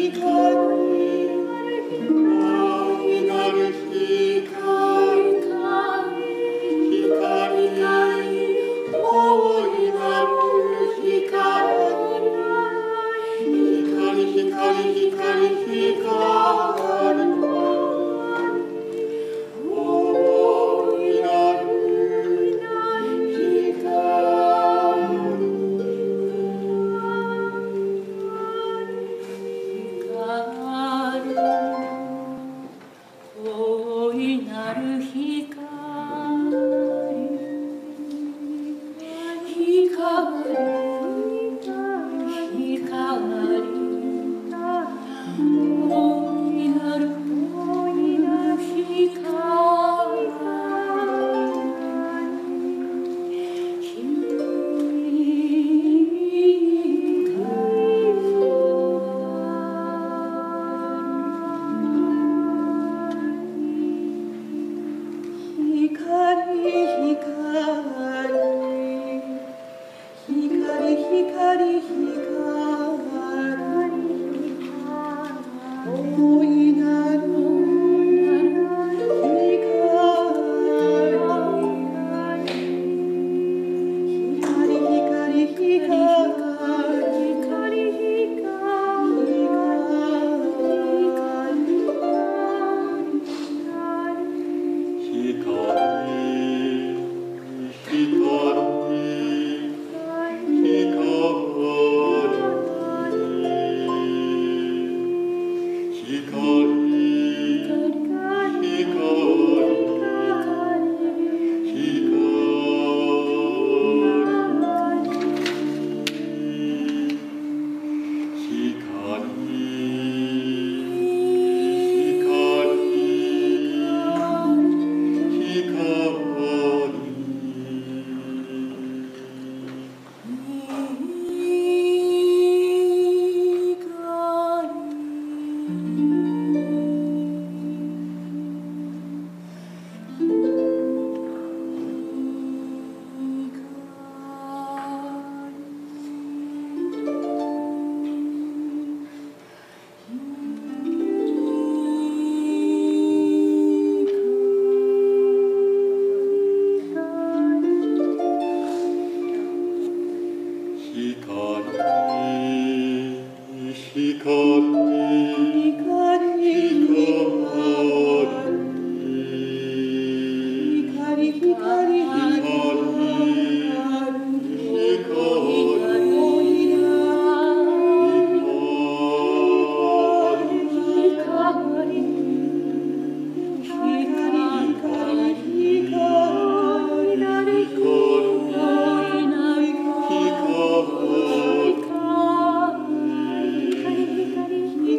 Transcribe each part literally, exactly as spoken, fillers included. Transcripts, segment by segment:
光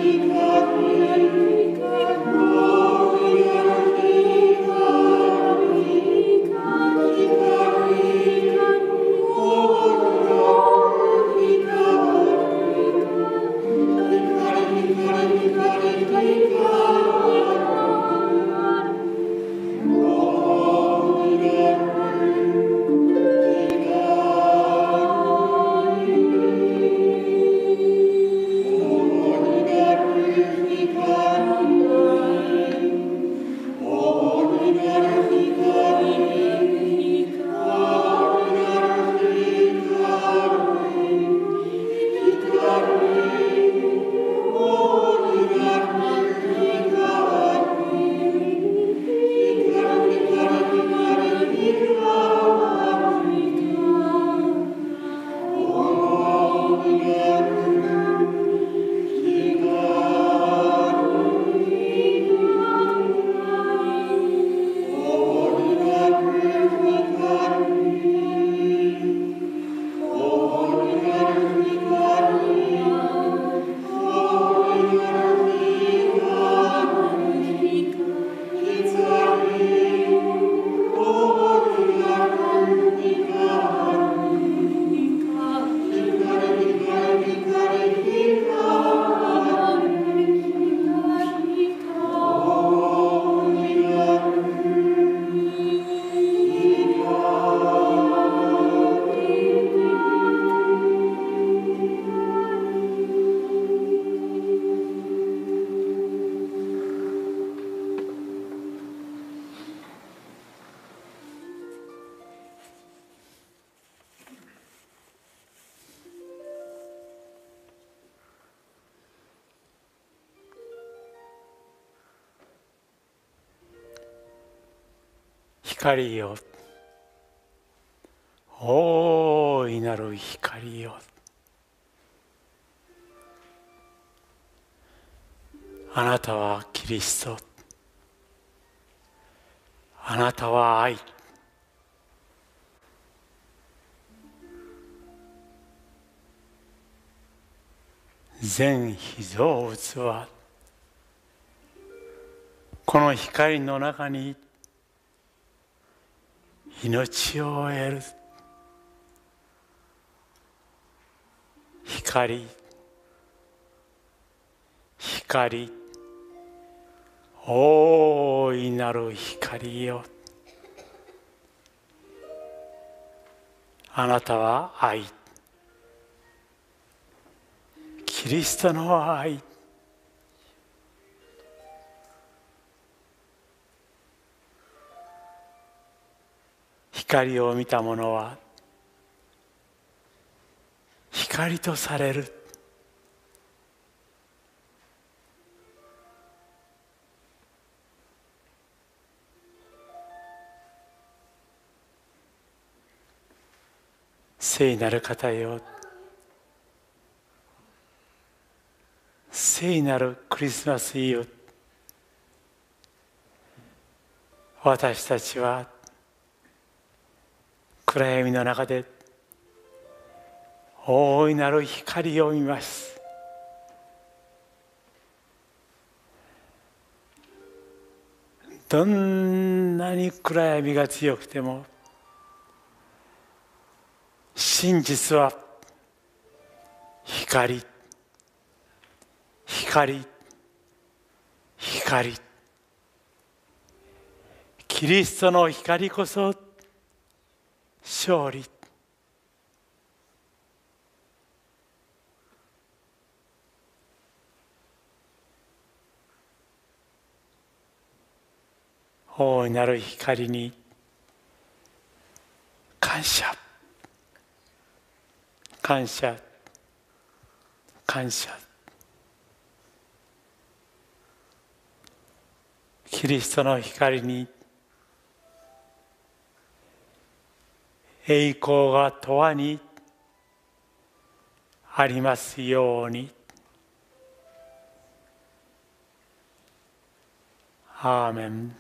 光よ、大いなる光よ、あなたはキリスト、あなたは愛、全被造物はこの光の中に命を得る。光、光、大いなる光よ、あなたは愛、キリストの愛、光を見た者は光とされる。聖なる方よ、聖なるクリスマスイブ、私たちは暗闇の中で大いなる光を見ます。どんなに暗闇が強くても真実は光、光、光。キリストの光こそ勝利。大いなる光に感謝、感謝、感謝。キリストの光に栄光が永遠にありますように。アーメン。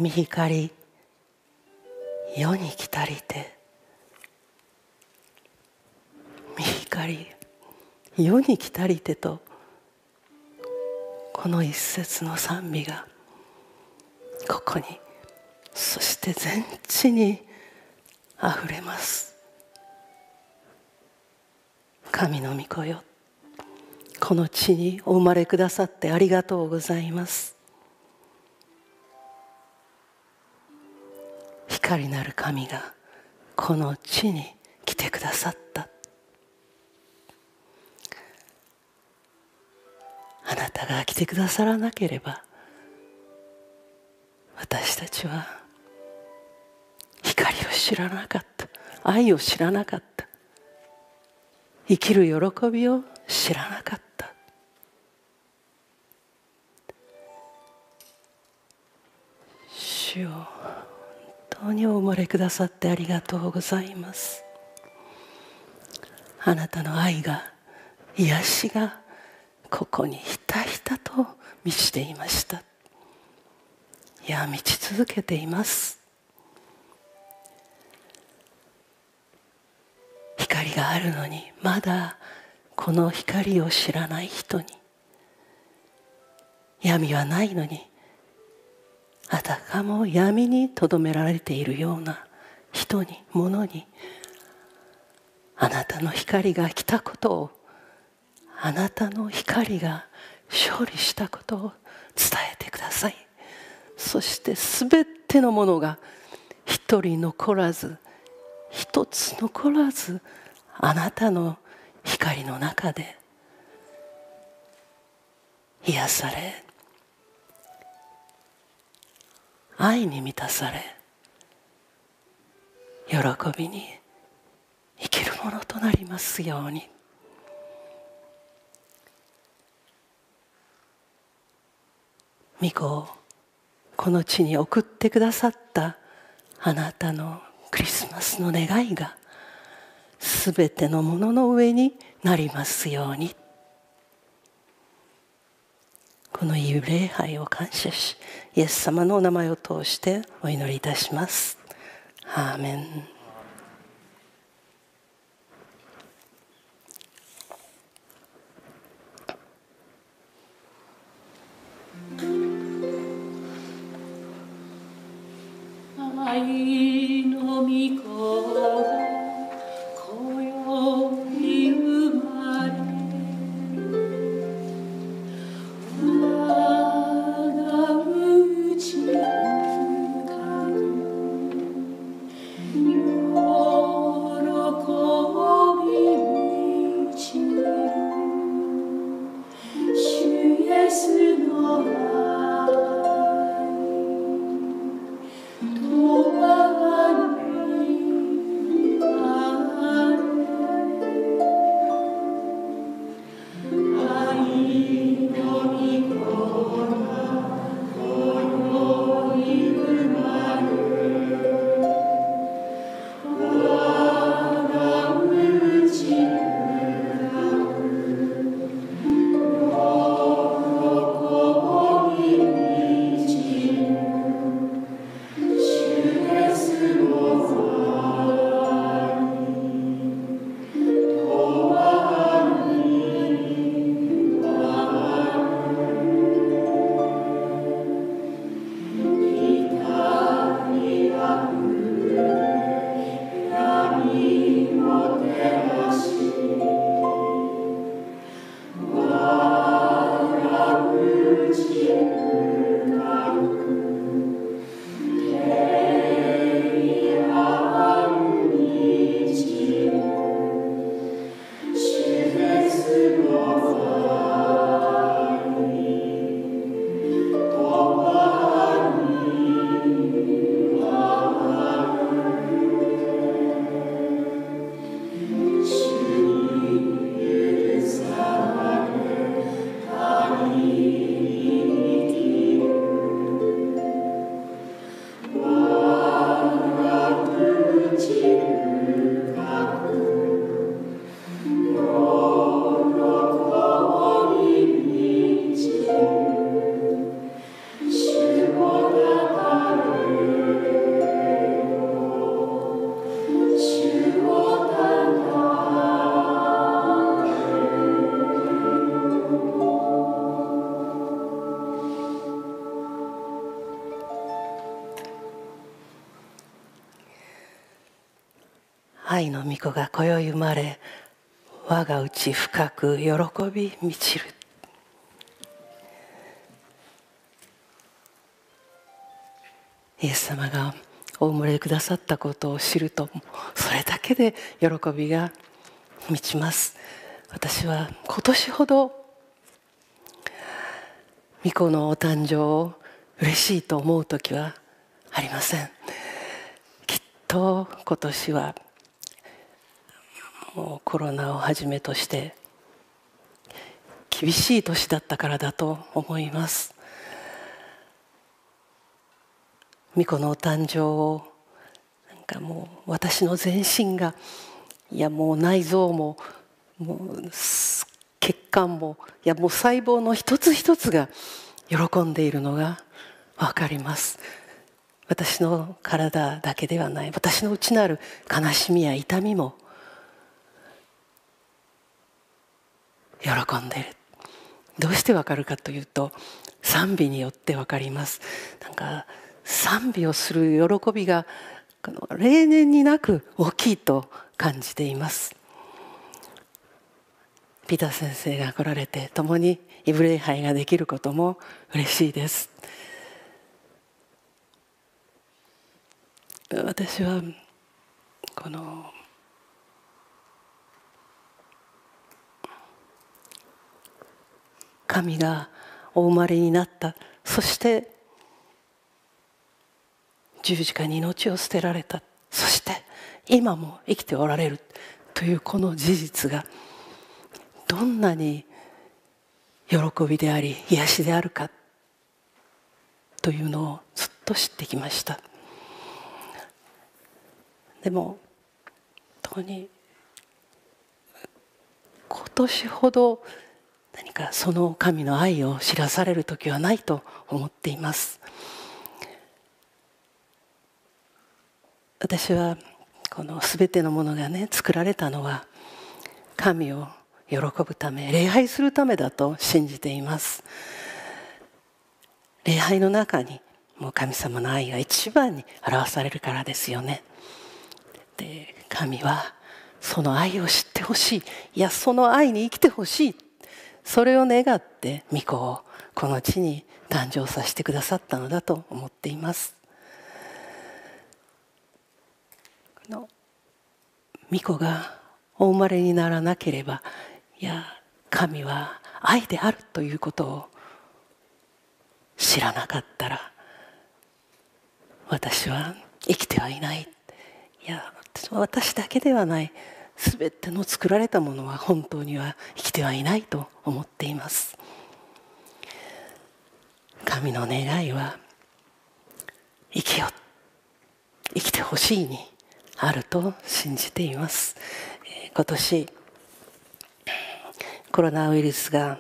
御光世に来たりて、御光世に来たりてと、この一節の賛美がここに、そして全地にあふれます。神の御子よ、この地にお生まれくださってありがとうございます。光なる神がこの地に来てくださった。あなたが来てくださらなければ、私たちは光を知らなかった、愛を知らなかった、生きる喜びを知らなかった。主よ、本当にお生まれくださってありがとうございます。あなたの愛が、癒しがここにひたひたと満ちていました。いや、満ち続けています。光があるのに、まだこの光を知らない人に、闇はないのにあたかも闇にとどめられているような人に、物に、あなたの光が来たことを、あなたの光が勝利したことを伝えてください。そしてすべてのものが一人残らず、一つ残らず、あなたの光の中で癒され、愛に満たされ、喜びに生きるものとなりますように。御子をこの地に送ってくださったあなたのクリスマスの願いがすべてのものの上になりますように。このいい礼拝を感謝し、イエス様のお名前を通してお祈りいたします。アーメン。 愛の御子が今宵生まれ、我が内深く愛の御子が今宵生まれ、我が内深く喜び満ちる。イエス様がお生まれくださったことを知ると、それだけで喜びが満ちます。私は今年ほど御子のお誕生を嬉しいと思う時はありません。きっと今年はもうコロナをはじめとして厳しい年だったからだと思います。御子のお誕生をなんかもう私の全身が、いやもう内臓ももう血管も、いやもう細胞の一つ一つが喜んでいるのが分かります。私の体だけではない、私の内なる悲しみや痛みも喜んでいる。どうして分かるかというと、賛美によって分かります。なんか賛美をする喜びが例年になく大きいと感じています。ピーター先生が来られて共にイブ礼拝ができることも嬉しいです。私はこの神がお生まれになった、そして十字架に命を捨てられた、そして今も生きておられるというこの事実がどんなに喜びであり癒しであるかというのをずっと知ってきました。でも本当に今年ほど何かその神の愛を知らされる時はないと思っています。私はこの全てのものがね、作られたのは神を喜ぶため、礼拝するためだと信じています。礼拝の中にもう神様の愛が一番に表されるからですよね。で、神はその愛を知ってほしい、いやその愛に生きてほしい、それを願って御子をこの地に誕生させてくださったのだと思っています。この御子がお生まれにならなければ、いや神は愛であるということを知らなかったら私は生きてはいない。いや私だけではない、すべての作られたものは本当には生きてはいないと思っています。神の願いは生きよ、生きてほしいにあると信じています。今年コロナウイルスが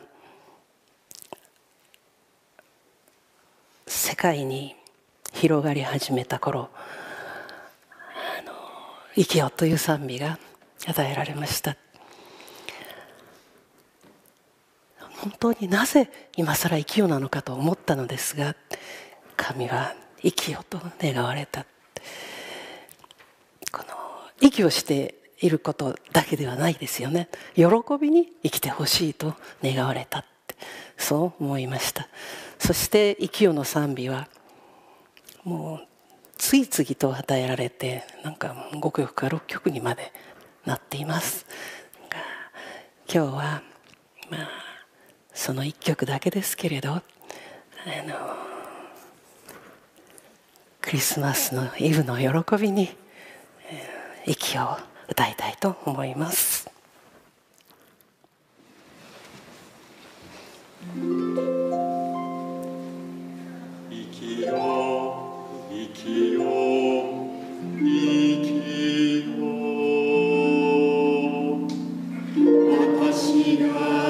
世界に広がり始めた頃、あの生きよという賛美が与えられました。本当になぜ今更生きよなのかと思ったのですが、神は生きよと願われた。この息をしていることだけではないですよね。喜びに生きてほしいと願われたって、そう思いました。そして生きよの賛美はもう次々と与えられて、なんかごきょくかろっきょくにまでなっています。今日はまあそのいっきょくだけですけれど、あのクリスマスのイブの喜びに息を歌いたいと思います。 生きよ生きよ生きよ、私が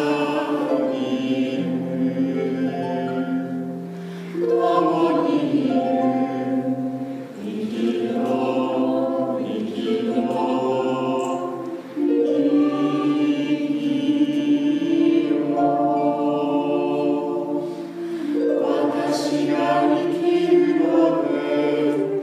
私が生きるので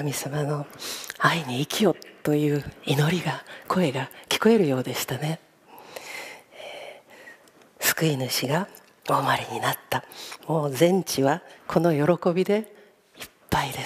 神様の愛に生きよという祈りが、声が聞こえるようでしたね。救い主がお生まれになった。もう全地はこの喜びでいっぱいです。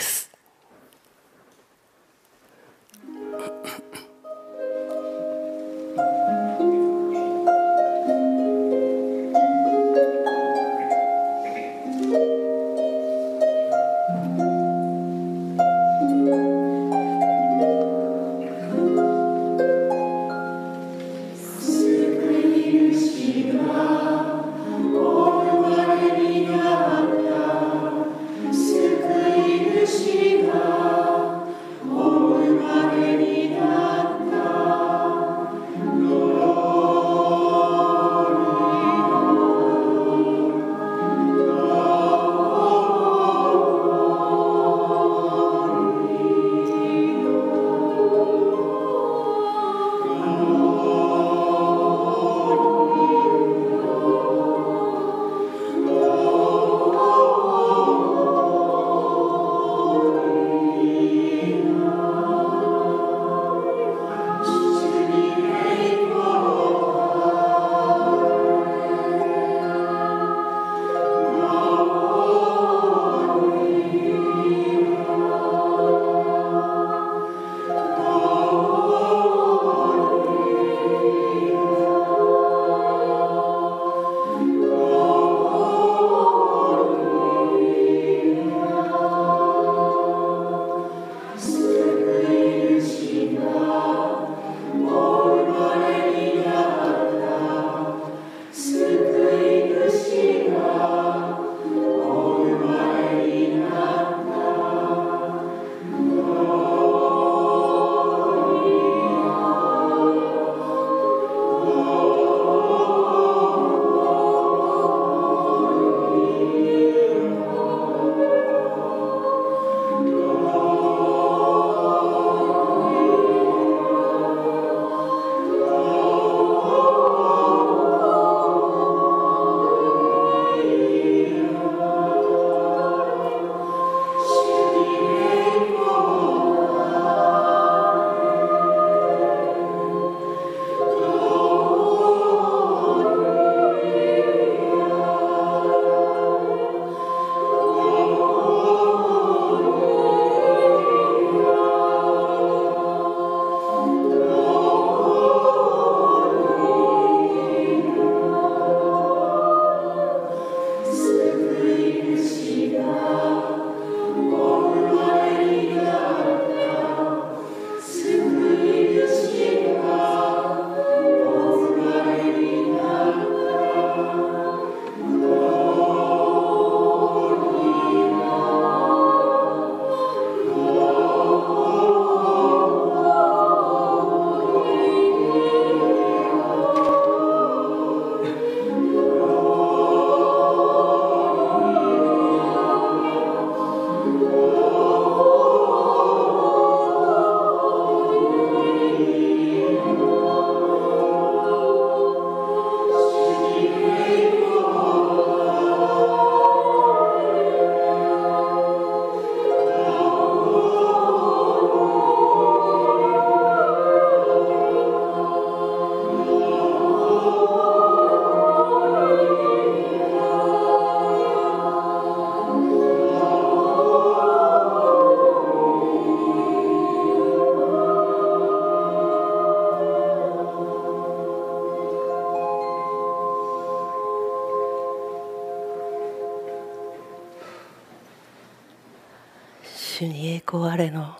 主に栄光あれの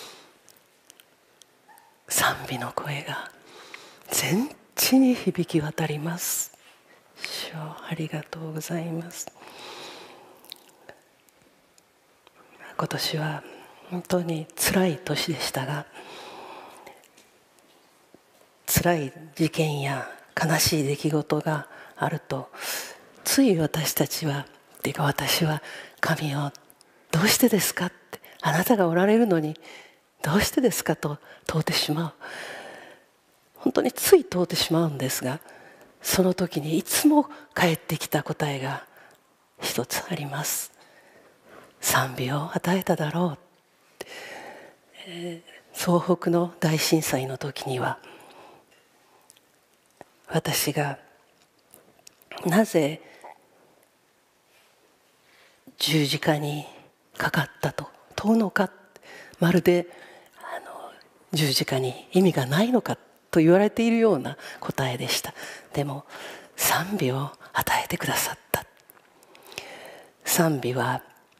賛美の声が全地に響き渡ります。主よありがとうございます。今年は本当に辛い年でしたが、辛い事件や悲しい出来事があると、つい私たちはっていうか私は神をどうしてですかって、あなたがおられるのにどうしてですかと問うてしまう。本当につい問うてしまうんですが、その時にいつも返ってきた答えが一つあります。賛美を与えただろう。 東北の大震災の時には、私がなぜ十字架にかかったと問うのか、まるであの十字架に意味がないのかと言われているような答えでした。でも賛美を与えてくださった。賛美は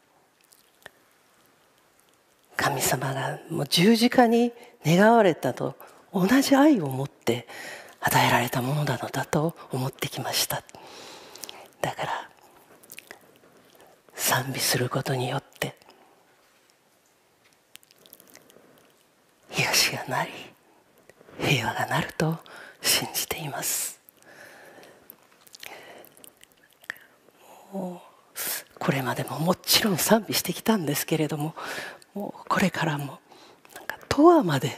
神様がもう十字架に願われたと同じ愛を持って与えられたものなのだと思ってきました。だから賛美することによって癒しがなり平和がなると信じています。もうこれまでももちろん賛美してきたんですけれども、もうこれからもなんか永遠まで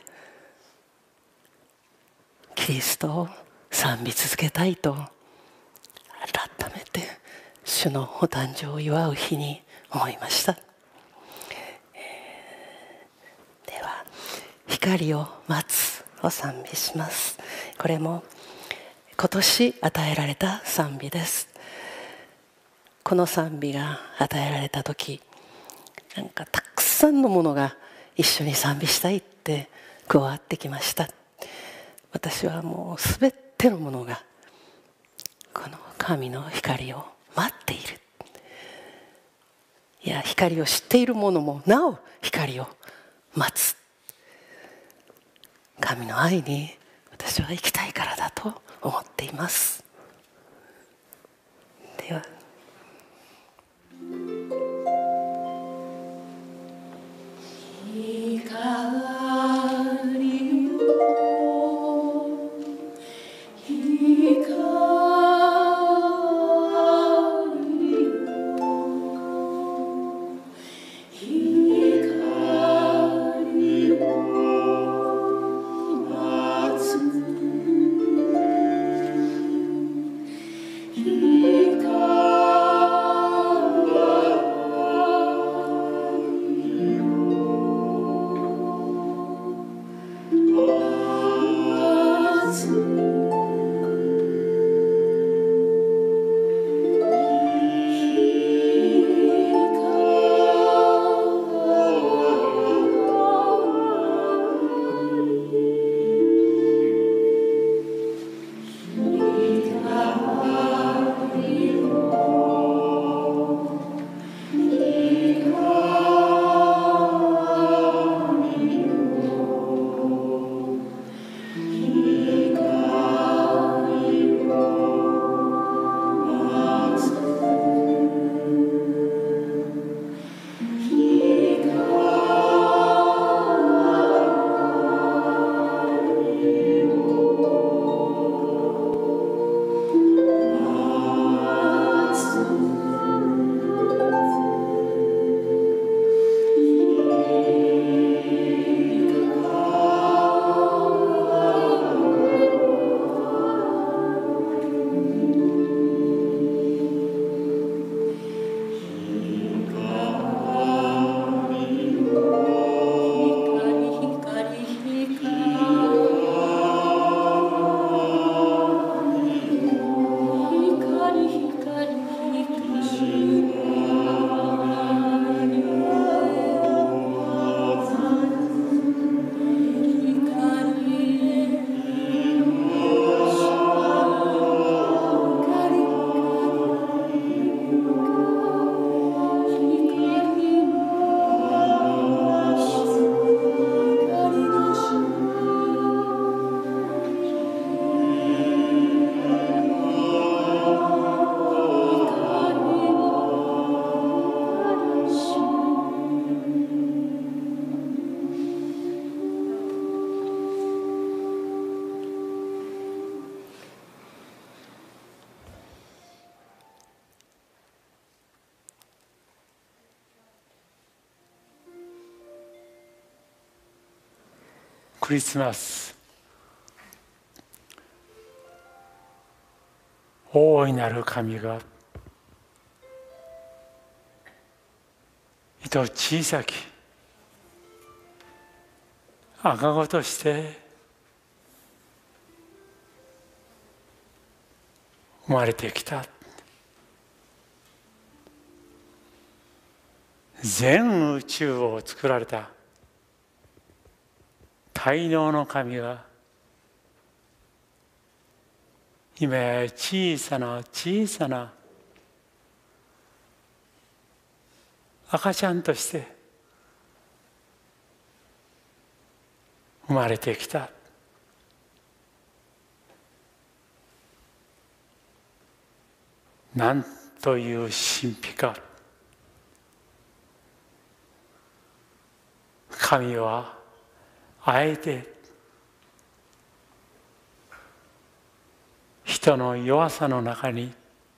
キリストを賛美続けたいと改めて主のお誕生を祝う日に思いました。えー、では光を待つを賛美します。これも今年与えられた賛美です。この賛美が与えられた時、なんかたくさんのものが一緒に賛美したいって加わってきました。私はもうすべてのものがこの神の光を待っている。いや、光を知っているものもなお光を待つ。神の愛に私は生きたいからだと思っています。ではクリスマス、大いなる神が糸小さき赤子として生まれてきた。全宇宙を作られた大能の神が今や小さな小さな赤ちゃんとして生まれてきた。なんという神秘か。神はあえて人の弱さの中に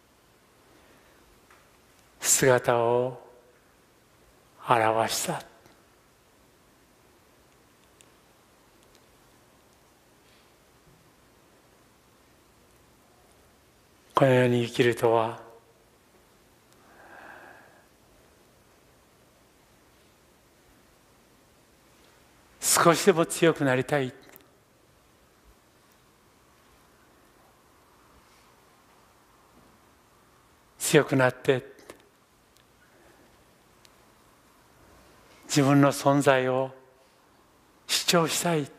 姿を現した。このように生きるとは、少しでも強くなりたい、強くなって自分の存在を主張したい、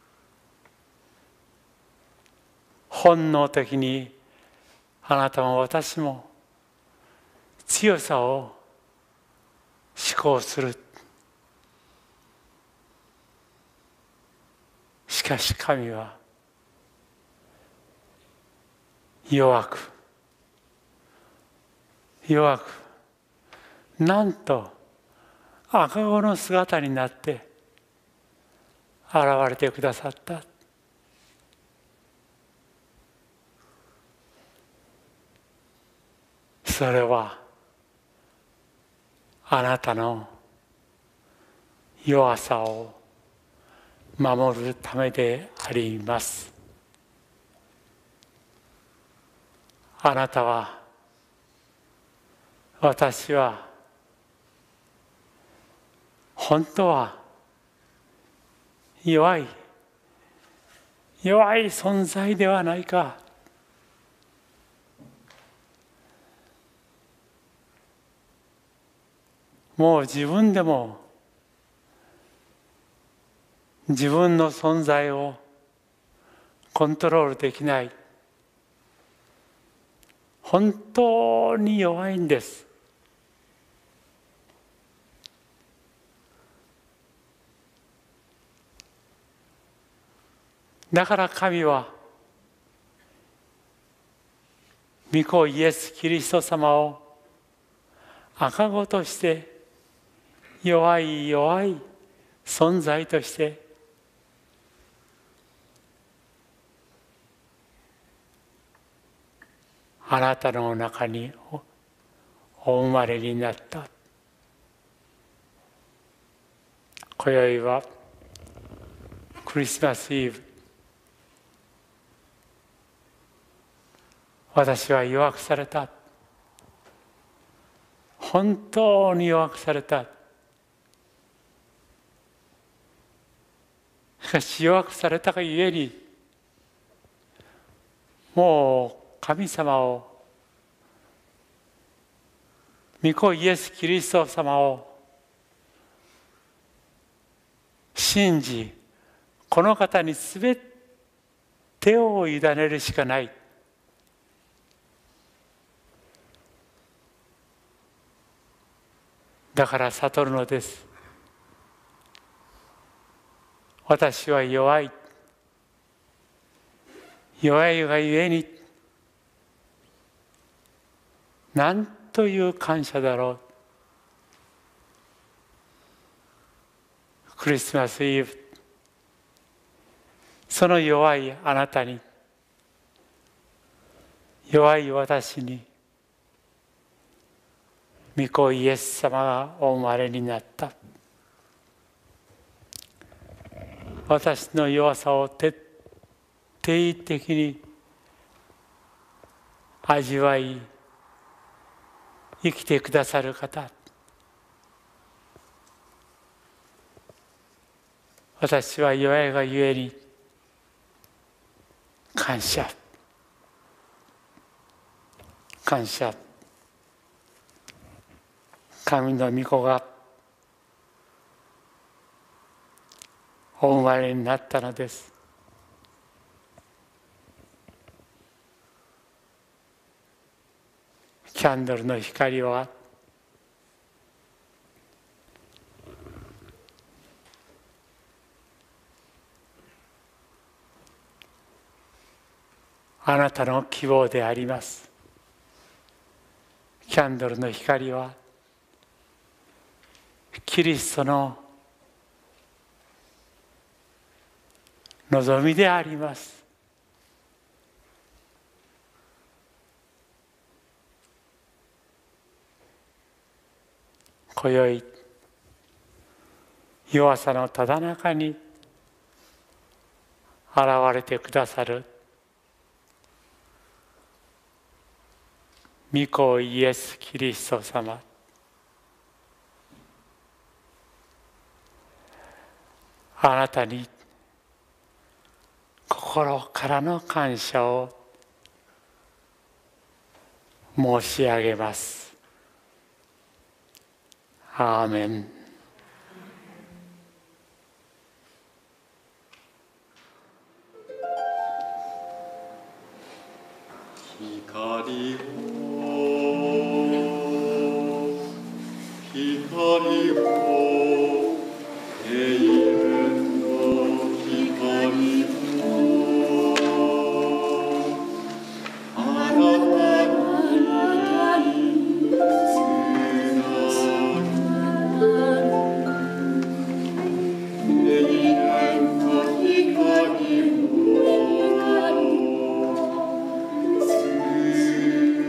本能的にあなたも私も強さを思考する。しかし神は弱く弱くなんと赤子の姿になって現れてくださった。それはあなたの弱さを守るためであります。あなたは、私は本当は弱い弱い存在ではないか。もう自分でも自分の存在をコントロールできない、本当に弱いんです。だから神は御子イエス・キリスト様を赤子として弱い弱い存在としてあなたの中にお生まれになった。今宵はクリスマスイブ、私は弱くされた、本当に弱くされた。しかし弱くされたがゆえに、もう神様を、御子イエス・キリスト様を信じ、この方にすべてを委ねるしかない。だから悟るのです。私は弱い。弱いがゆえに、なんという感謝だろう。クリスマスイブ、その弱いあなたに、弱い私に、御子イエス様がお生まれになった。私の弱さを徹底的に味わい生きてくださる方、 私は弱いがゆえに感謝感謝。神の御子がお生まれになったのです。キャンドルの光はあなたの希望であります。キャンドルの光はキリストの望みであります。今宵弱さのただ中に現れてくださる御子イエス・キリスト様、あなたに心からの感謝を申し上げます。アーメン。 光を光を永遠の光をあなたにつなぐ永遠の光をつ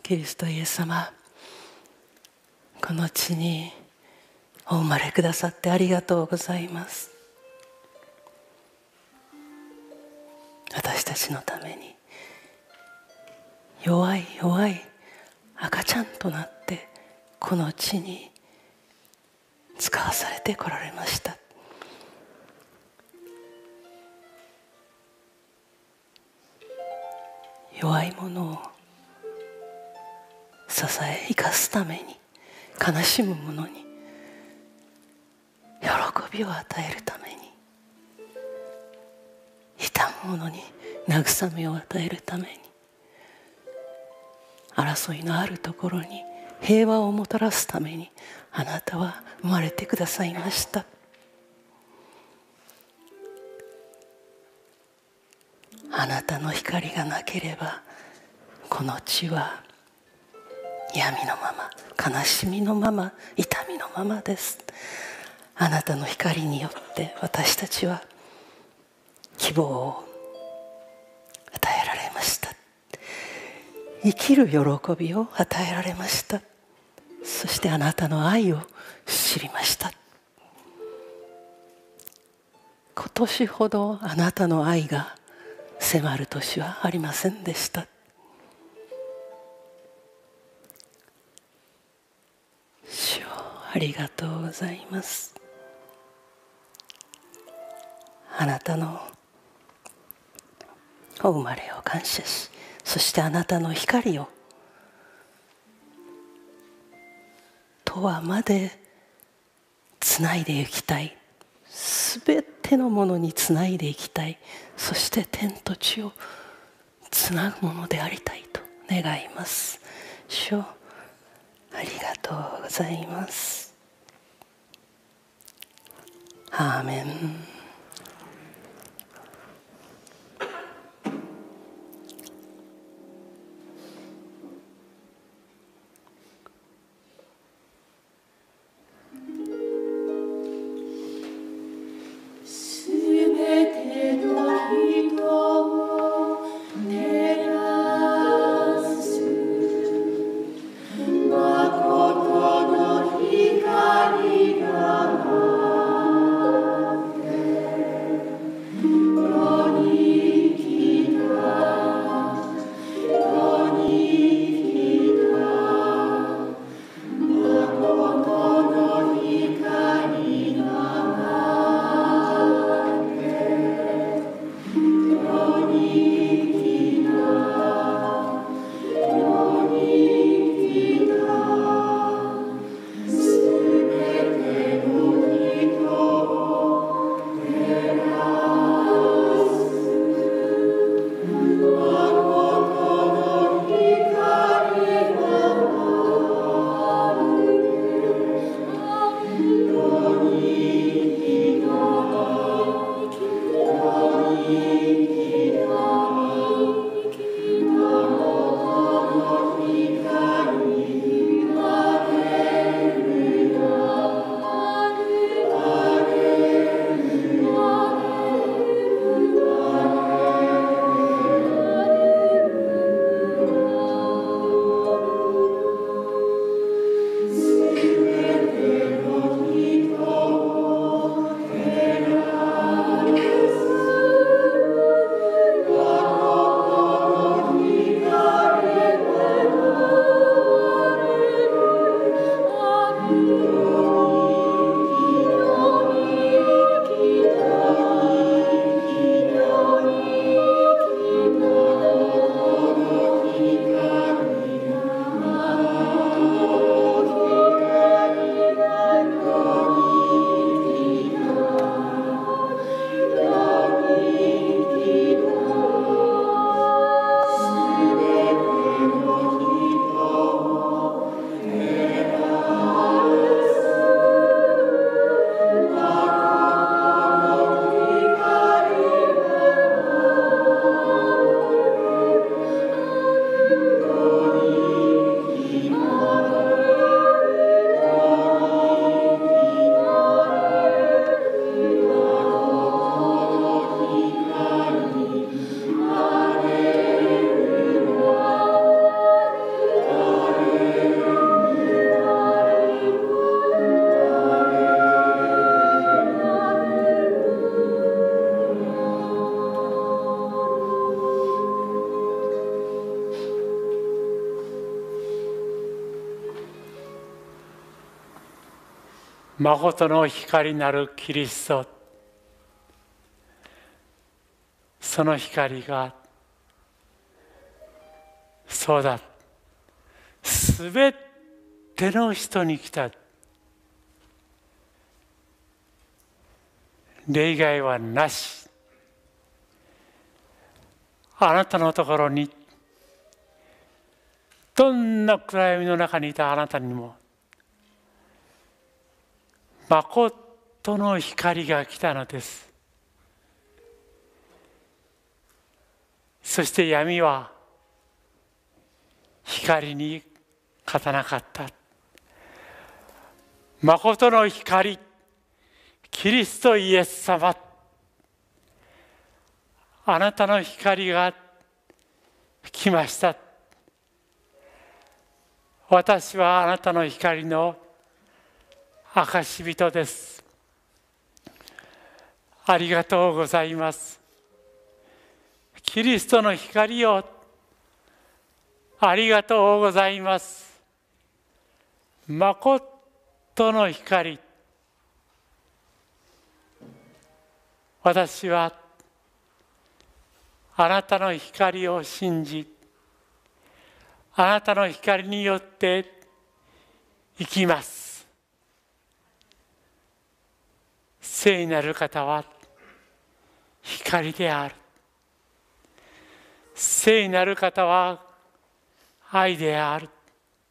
キリストイエス様、この地にお生まれくださってありがとうございます。私たちのために弱い弱い赤ちゃんとなってこの地に使わされてこられました。弱いものを支え生かすために、悲しむ者に喜びを与えるために、痛む者に慰めを与えるために、争いのあるところに平和をもたらすためにあなたは生まれてくださいました。あなたの光がなければこの地は闇のまま、悲しみのまま、痛みのままです。あなたの光によって私たちは希望を与えられました。生きる喜びを与えられました。そしてあなたの愛を知りました。今年ほどあなたの愛が迫る年はありませんでした。主よ、ありがとうございます。あなたのお生まれを感謝し、そしてあなたの光を永遠までつないでいきたい。すべてのものにつないでいきたい。そして天と地をつなぐものでありたいと願います。主よ、ありがとうございます。アーメン。 光が誠の光なるキリスト、その光がそうだ、すべての人に来た、例外はなし。あなたのところに、どんな暗闇の中にいたあなたにも誠の光が来たのです。そして闇は光に勝たなかった。誠の光、キリストイエス様、あなたの光が来ました。私はあなたの光の証人です。ありがとうございます。キリストの光をありがとうございます。誠の光、私はあなたの光を信じ、あなたの光によって生きます。聖なる方は光である。聖なる方は愛である。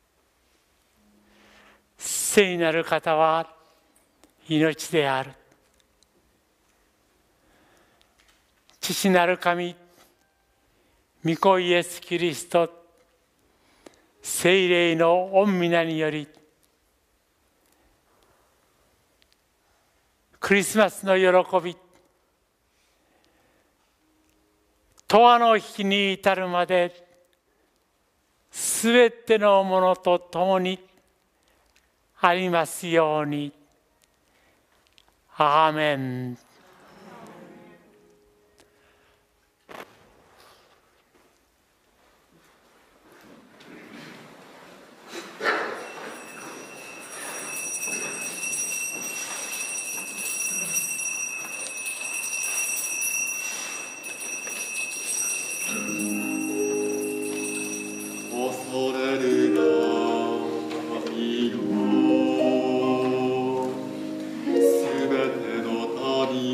聖なる方は命である。父なる神、御子イエス・キリスト、聖霊の御皆により、クリスマスの喜び、永遠の日に至るまで、すべてのものと共にありますように。アーメン。 恐れるな身よ、すべての民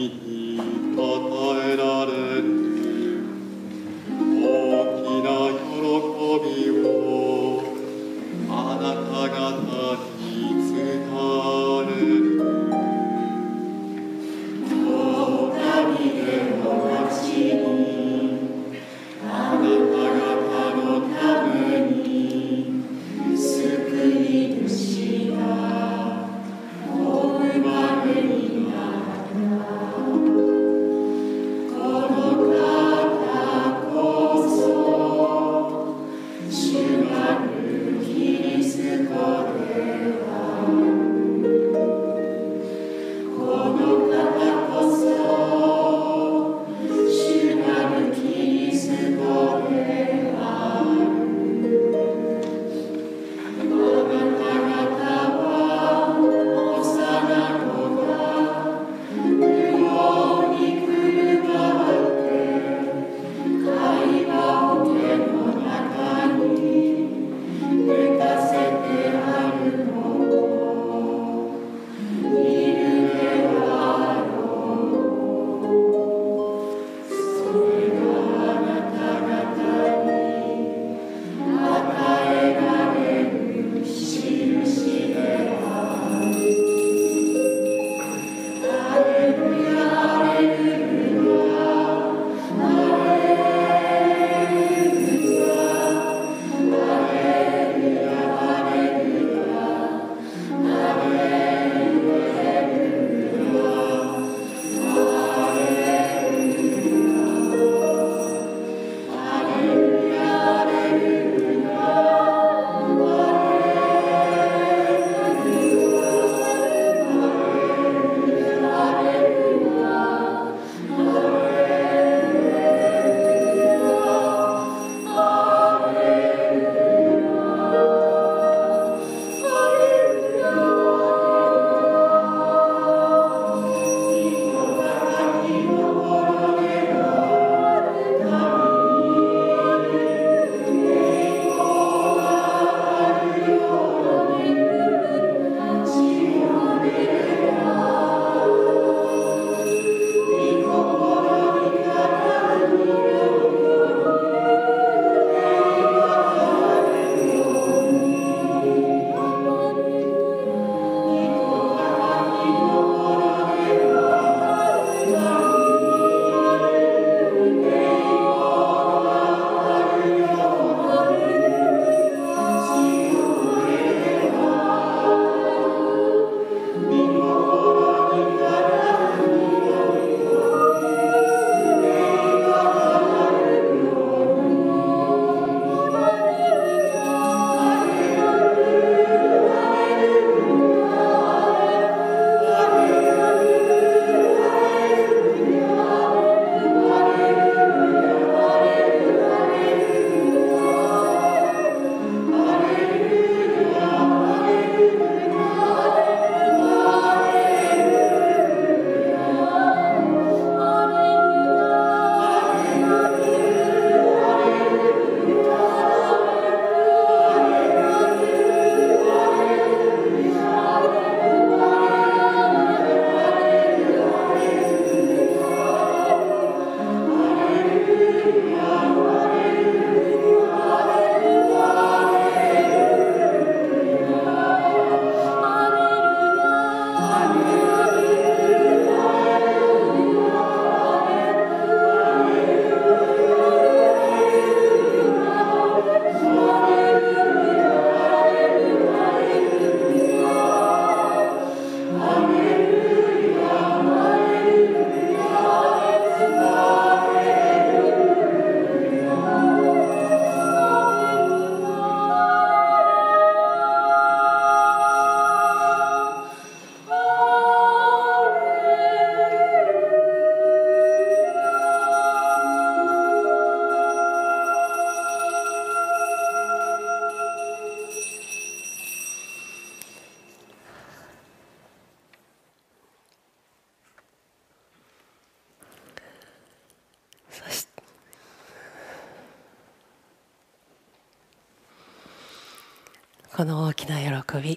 この大きな喜び、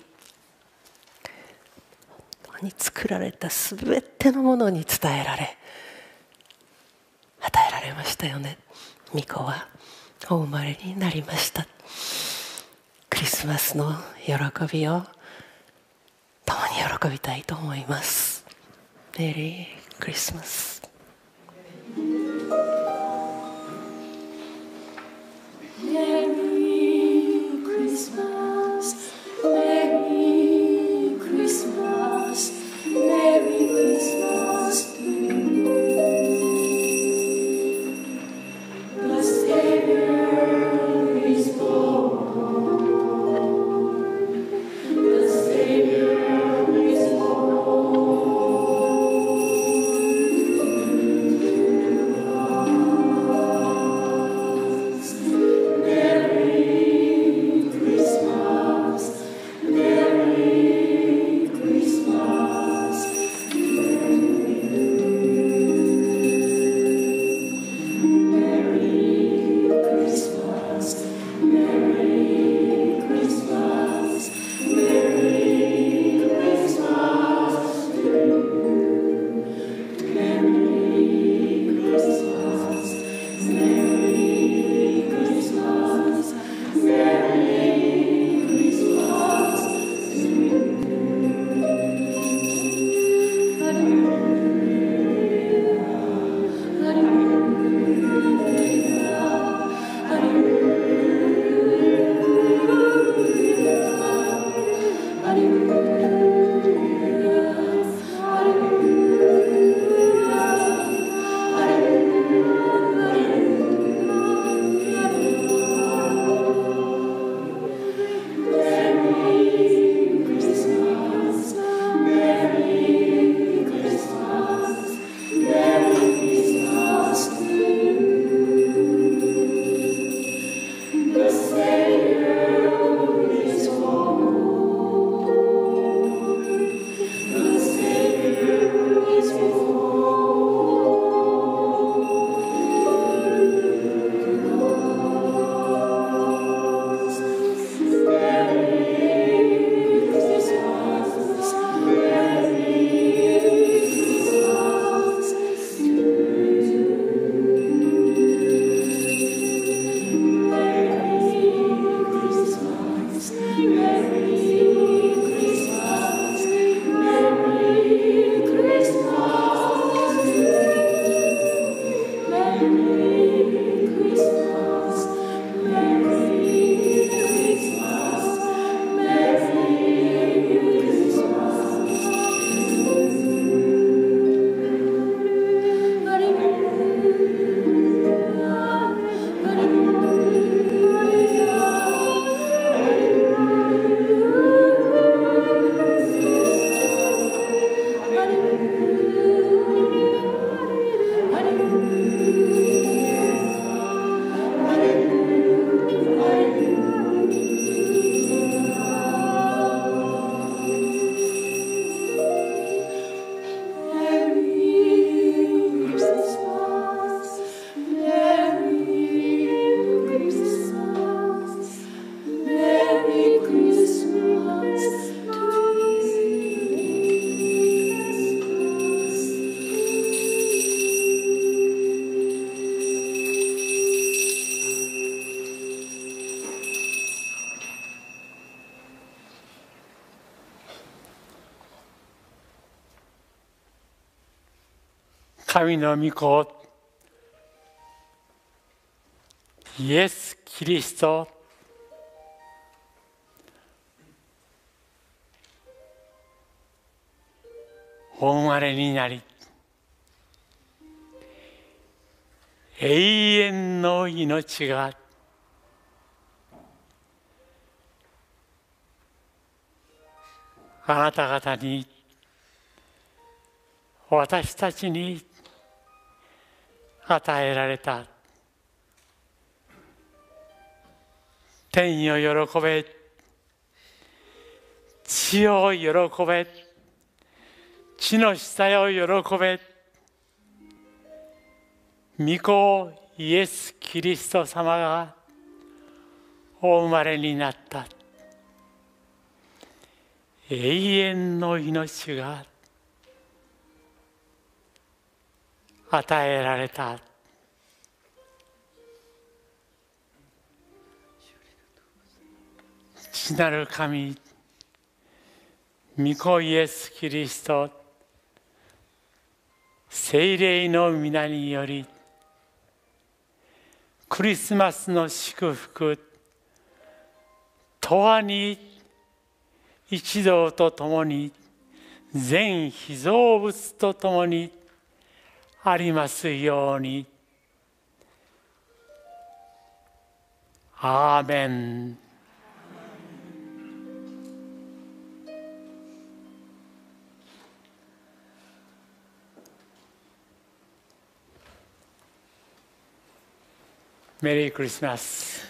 本当に作られたすべてのものに伝えられ与えられましたよね。御子はお生まれになりました。クリスマスの喜びを共に喜びたいと思います。メリークリスマス。 Merry Christmas, Merry Christmas, Merry Christmas to you. The Savior is born. The Savior is born. 神の御子イエス・キリストお生まれになり、永遠の命があなた方に、私たちに与えられた。天よ喜べ、地よ喜べ、地の下よ喜べ、御子イエス・キリスト様がお生まれになった。 永遠の命が与えられた。父なる神、御子イエス・キリスト、聖霊の皆により、クリスマスの祝福、永遠に一同と共に、全被造物と共にありますように。アーメン。メリークリスマス。